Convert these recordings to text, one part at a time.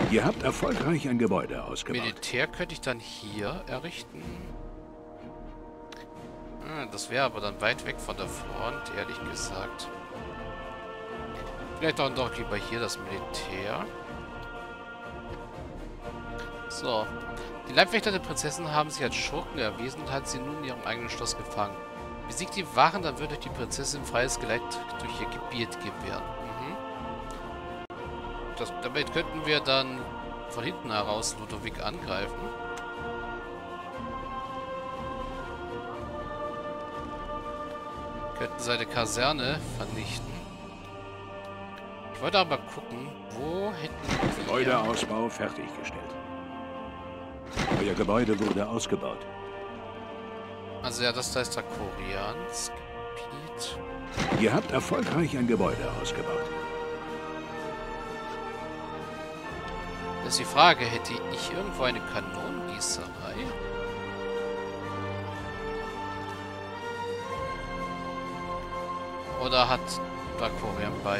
Ihr habt erfolgreich ein Gebäude ausgebaut. Militär könnte ich dann hier errichten. Das wäre aber dann weit weg von der Front, ehrlich gesagt. Vielleicht doch lieber hier das Militär. So. Die Leibwächter der Prinzessin haben sich als Schurken erwiesen und hat sie nun in ihrem eigenen Schloss gefangen. Besiegt die Wachen, dann wird euch die Prinzessin freies Geleit durch ihr Gebiet gewähren. Damit könnten wir dann von hinten heraus Ludwig angreifen. Könnten seine Kaserne vernichten. Ich wollte aber gucken, wo hätten wir... Gebäudeausbau fertiggestellt. Euer Gebäude wurde ausgebaut. Also ja, das da ist Koreans Gebiet. Ihr habt erfolgreich ein Gebäude ausgebaut. Das ist die Frage, hätte ich irgendwo eine Kanonengießerei? Oder hat Korean beide?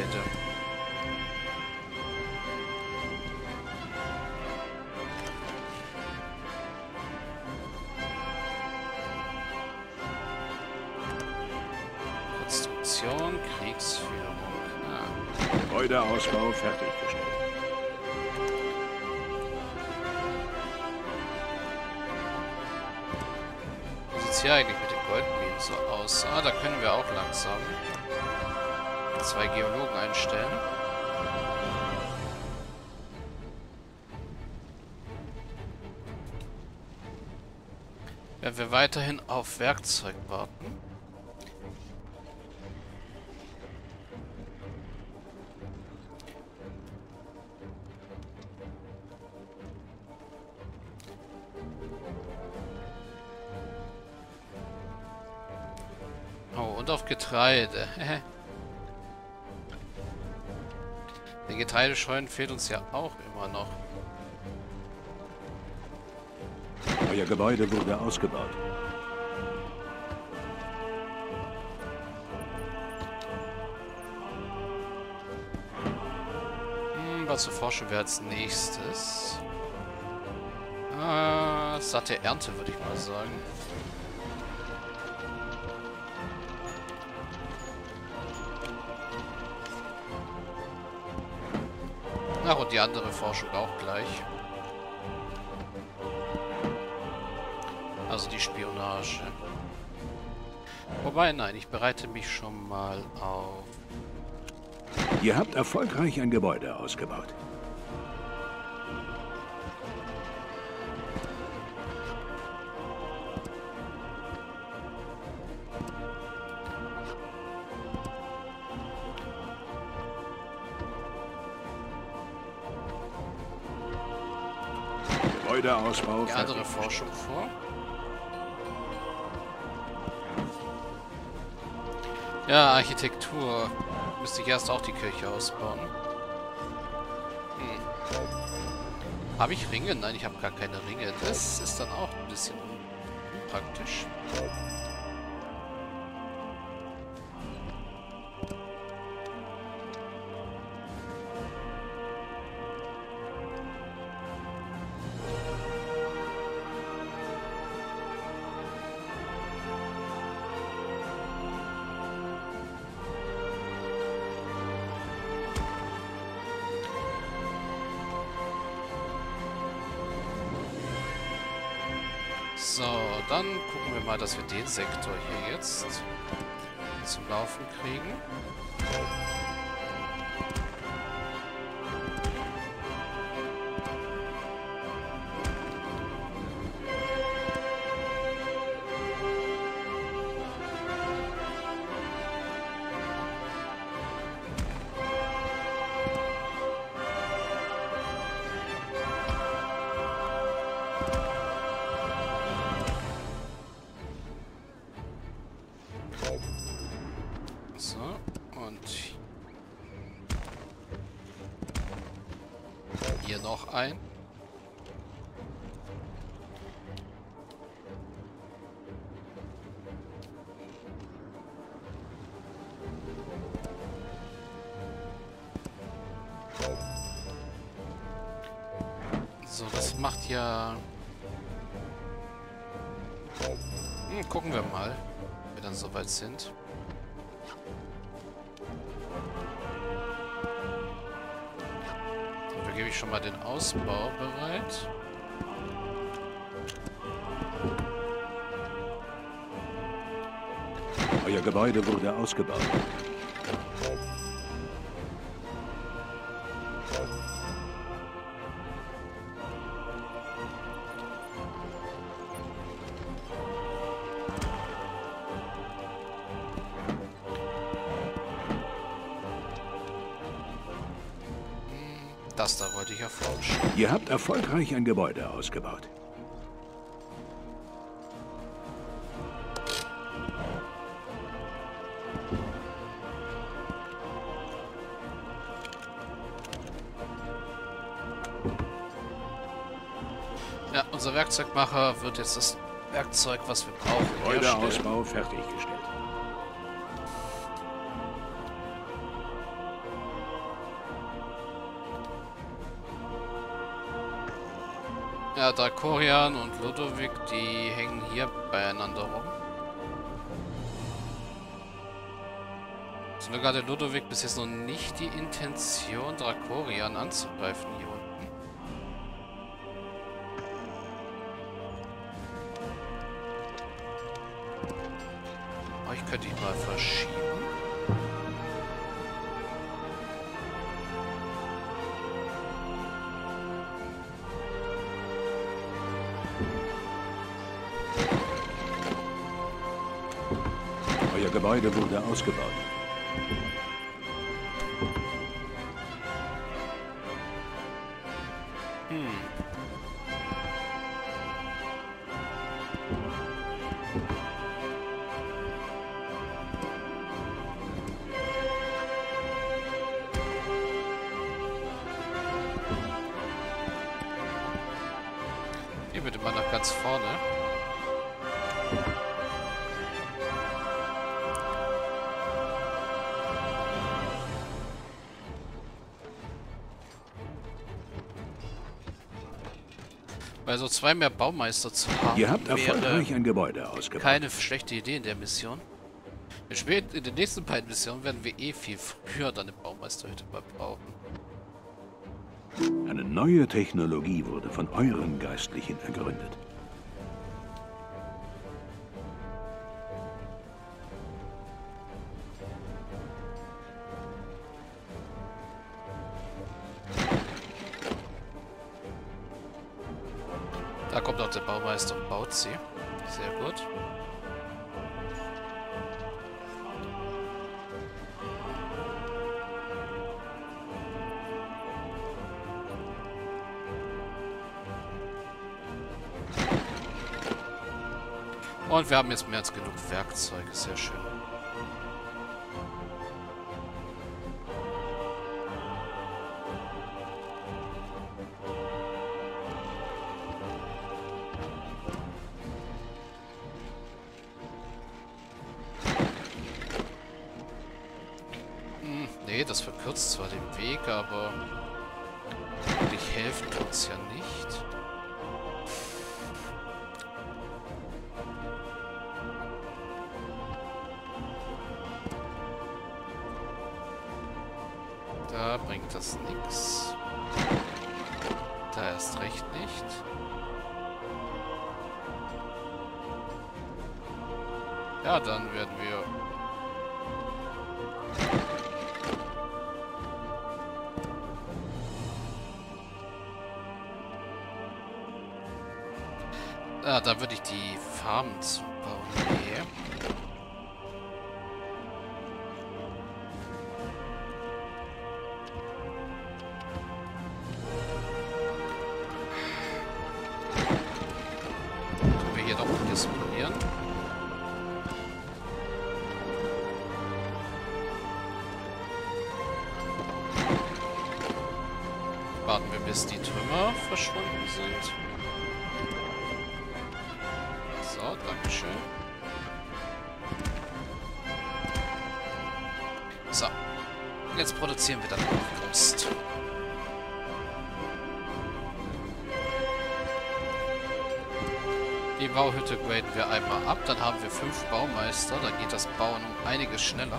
Konstruktion, Kriegsführung. Gebäudeausbau fertiggestellt. Wie sieht es hier eigentlich mit den Goldminen so aus? Da können wir auch langsam 2 Geologen einstellen. Werden wir weiterhin auf Werkzeug warten. Oh, und auf Getreide. Der Getreidescheunen fehlt uns ja auch immer noch. Euer Gebäude wurde ausgebaut. Was erforschen wir als nächstes? Satte Ernte, würde ich mal sagen. Ach, und die andere Forschung auch gleich. Also die Spionage. Wobei, nein, ich bereite mich schon mal auf. Ihr habt erfolgreich ein Gebäude ausgebaut. Gebäudeausbau Die andere Forschung vor. Ja, Architektur. Müsste ich erst auch die Kirche ausbauen. Habe ich Ringe? Nein, ich habe gar keine Ringe. Das ist dann auch ein bisschen unpraktisch. So, dann gucken wir mal, dass wir den Sektor hier jetzt zum Laufen kriegen. So, und hier noch ein. So, das macht ja... gucken wir mal, wenn wir dann soweit sind. Dann begebe ich schon mal den Ausbau bereit. Euer Gebäude wurde ausgebaut. Das da wollte ich erforschen. Ihr habt erfolgreich ein Gebäude ausgebaut. Ja, unser Werkzeugmacher wird jetzt das Werkzeug, was wir brauchen, herstellen. Gebäudeausbau fertiggestellt. Ja, Drakorian und Ludovic, die hängen hier beieinander rum. Sogar der Ludovic bis jetzt noch nicht die Intention, Drakorian anzugreifen hier unten. Euch könnte ich mal verschieben. Euer Gebäude wurde ausgebaut. Hier bitte mal nach ganz vorne. Weil so 2 mehr Baumeister zu haben, Ihr habt wäre erfolgreich ein Gebäude ausgebaut. keine schlechte Idee in der Mission. In den nächsten beiden Missionen werden wir eh viel früher dann eine Baumeisterhütte mal brauchen. Eine neue Technologie wurde von euren Geistlichen ergründet. Da kommt auch der Baumeister und baut sie. Sehr gut. Und wir haben jetzt mehr als genug Werkzeuge. Sehr schön. Nee, das verkürzt zwar den Weg, aber wirklich helfen tut es ja nicht. Da bringt das nichts. Da erst recht nicht. Ja, dann werden wir... Ah, da würde ich die Farmen zubauen. Nee. Können wir hier doch disponieren? Warten wir, bis die Trümmer verschwunden sind. So, dankeschön. So. Jetzt produzieren wir dann noch Brust. Die Bauhütte graden wir einmal ab. Dann haben wir 5 Baumeister. Dann geht das Bauen um einiges schneller.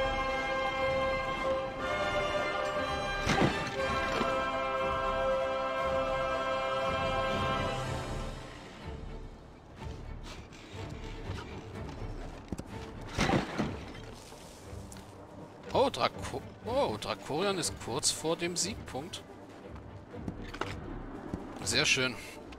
Drakorian ist kurz vor dem Siegpunkt. Sehr schön.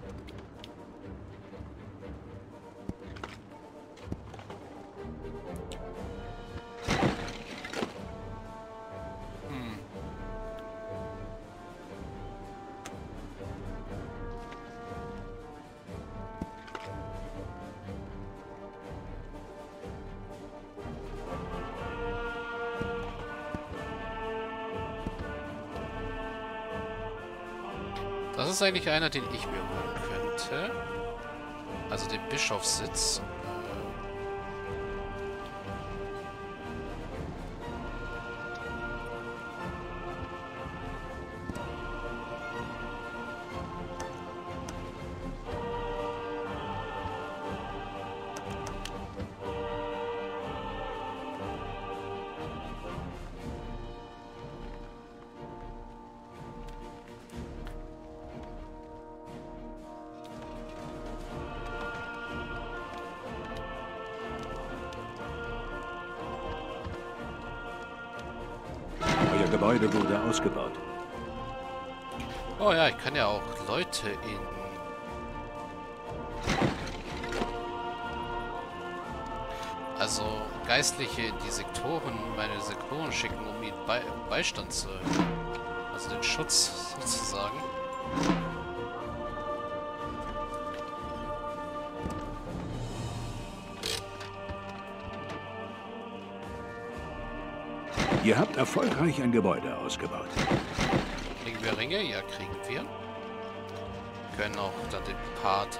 Das ist eigentlich einer, den ich mir holen könnte. Also den Bischofssitz. Euer Gebäude wurde ausgebaut. Oh ja, ich kann ja auch Leute in... Also Geistliche in die Sektoren, meine Sektoren schicken, um ihnen Beistand zu... Also den Schutz sozusagen. Ihr habt erfolgreich ein Gebäude ausgebaut. Kriegen wir Ringe? Ja, kriegen wir. Können auch dann den Pater.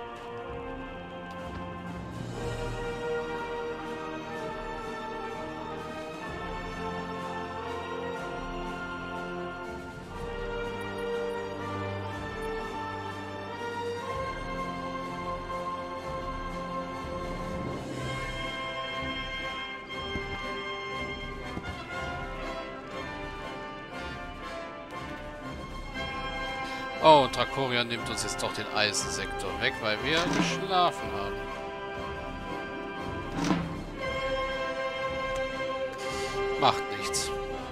Oh, und Drakorian nimmt uns jetzt doch den Eisensektor weg, weil wir geschlafen haben. Macht nichts.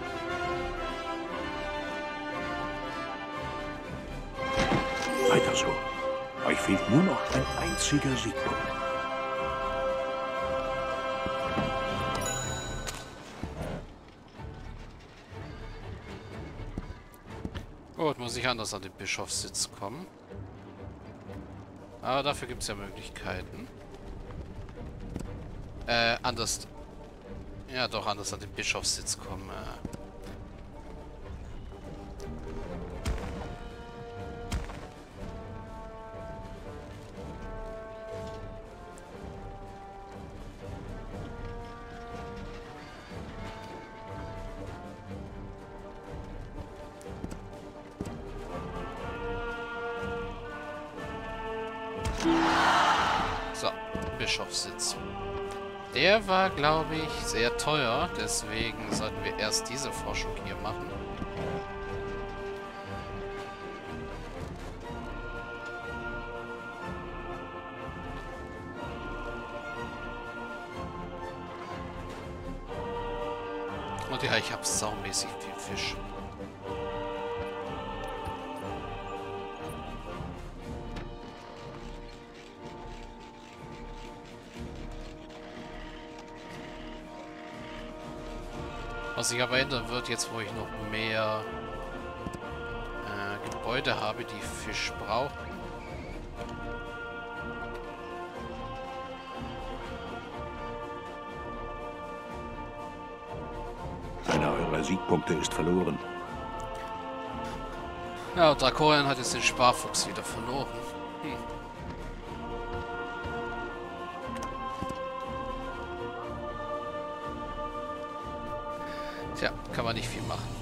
Weiter so. Euch fehlt nur noch ein einziger Siegpunkt. Gut, muss ich anders an den Bischofssitz kommen. Aber dafür gibt es ja Möglichkeiten. Anders... Ja, doch, anders an den Bischofssitz kommen. So, Bischofssitz. Der war, glaube ich, sehr teuer. Deswegen sollten wir erst diese Forschung hier machen. Und ja, ich habe saumäßig viel Fisch. Was sich aber ändern wird, jetzt wo ich noch mehr Gebäude habe, die Fisch brauchen. Einer eurer Siegpunkte ist verloren. Ja, und Drakorian hat jetzt den Sparfuchs wieder verloren. Tja, kann man nicht viel machen.